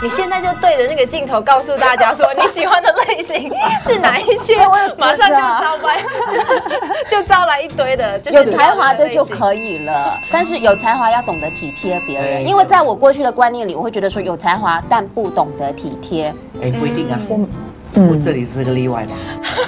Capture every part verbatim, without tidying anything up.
你现在就对着那个镜头告诉大家说你喜欢的类型是哪一些，马上就招来就招来一堆的，就是有才华的就可以了。但是有才华要懂得体贴别人，因为在我过去的观念里，我会觉得说有才华但不懂得体贴。 哎，不一定啊，我我这里是个例外嘛。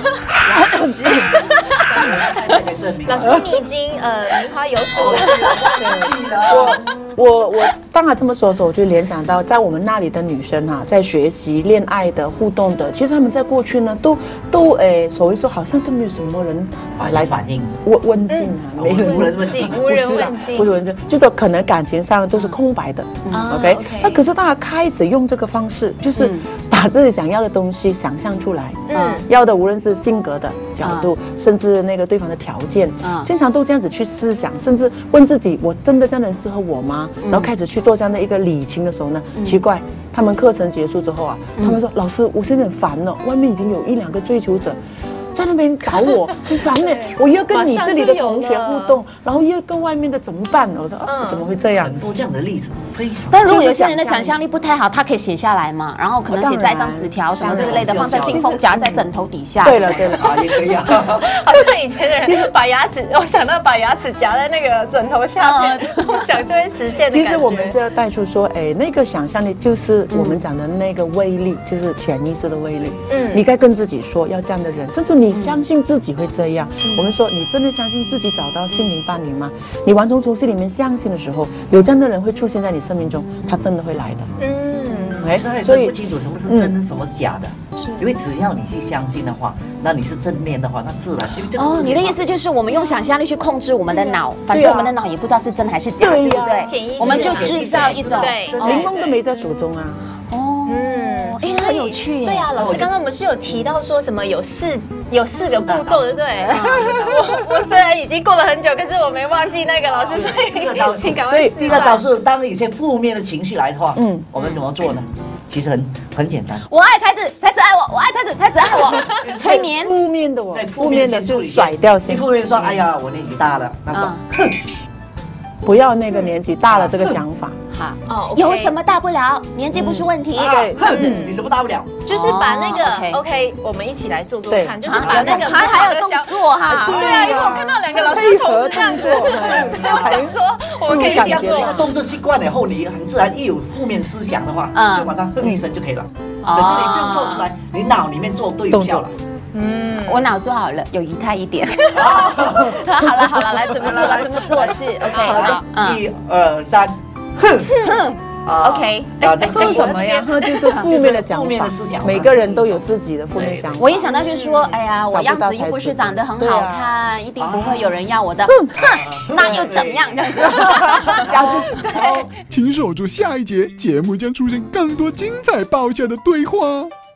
老师，你已经呃名花有主了。 我我我当然这么说的时候，我就联想到，在我们那里的女生哈、啊，在学习恋爱的互动的，其实她们在过去呢，都都诶，所谓说好像都没有什么人啊来反应问问津啊，没人问津， 无人问津， 不是问津，就是可能感情上都是空白的。OK， 那可是大家开始用这个方式，就是把自己想要的东西想象出来，嗯，要的无论是性格的角度，甚至那个对方的条件，经常都这样子去思想，甚至问自己：我真的这样的人适合我吗？然后开始去做这样的一个理清的时候呢，奇怪，他们课程结束之后啊，他们说：“老师，我现在很烦了，外面已经有一两个追求者。”在那边找我，很烦呢。我要跟你这里的同学互动，然后又跟外面的怎么办？我说啊，怎么会这样？ 很多这样的例子，非常。 但如果有些人的想象力不太好，他可以写下来嘛，然后可能写在一张纸条什么之类的，放在信封夹在枕头底下。 对了对了， 啊也可以啊。 好像以前的人其实把牙齿，我想到把牙齿夹在那个枕头下面，梦想就会实现的感觉。 其实我们是要带出说，哎，那个想象力就是我们讲的那个威力，就是潜意识的威力。嗯，你该跟自己说要这样的人，甚至你相信自己会这样。我们说，你真的相信自己找到心灵伴侣吗？你完全从心里面相信的时候，有这样的人会出现在你生命中，他真的会来的。 嗯，哎，所以不清楚什么是真的，什么是假的。是，因为只要你去相信的话，那你是正面的话，那自然就哦。你的意思就是我们用想象力去控制我们的脑，反正我们的脑也不知道是真还是假，对不对？我们就制造一种柠檬都没在手中啊。 哦，嗯，哎，那很有趣。 对啊，老师刚刚我们是有提到说什么有四有四个步骤，对不对？我我虽然已经过了很久，可是我没忘记那个老师，所以第一个招数， 所以第一个招数，当有些负面的情绪来的话，嗯，我们怎么做呢？其实很很简单。 我爱才子，才子爱我；我爱才子，才子爱我。催眠。 负面的我，负面的就甩掉先。 你负面说，哎呀，我年纪大了，那个，哼， 不要那个年纪大了这个想法。 好哦，有什么大不了？年纪不是问题。 对，哼，你什么大不了？ 就是把那个 OK， 我们一起来做做看，就是把那个还还有动作哈。 对啊，因为我看到两个老师同时这样做，我想说我们可以这样做。 那个动作习惯了以后，你很自然一有负面思想的话，就把它哼一声就可以了。甚至你不用做出来，你脑里面做对效了。 嗯，我脑做好了，有仪态一点。好了好了，来怎么做了？怎么做是 OK 好。 一二三，哼哼。OK， 啊，这是什么呀？就是负面的想法，每个人都有自己的负面想法。 我一想到就是说，哎呀，我样子又不是长得很好看，一定不会有人要我的。哼，那又怎么样？这样子， 教自己。 请守住下一节，节目将出现更多精彩爆笑的对话。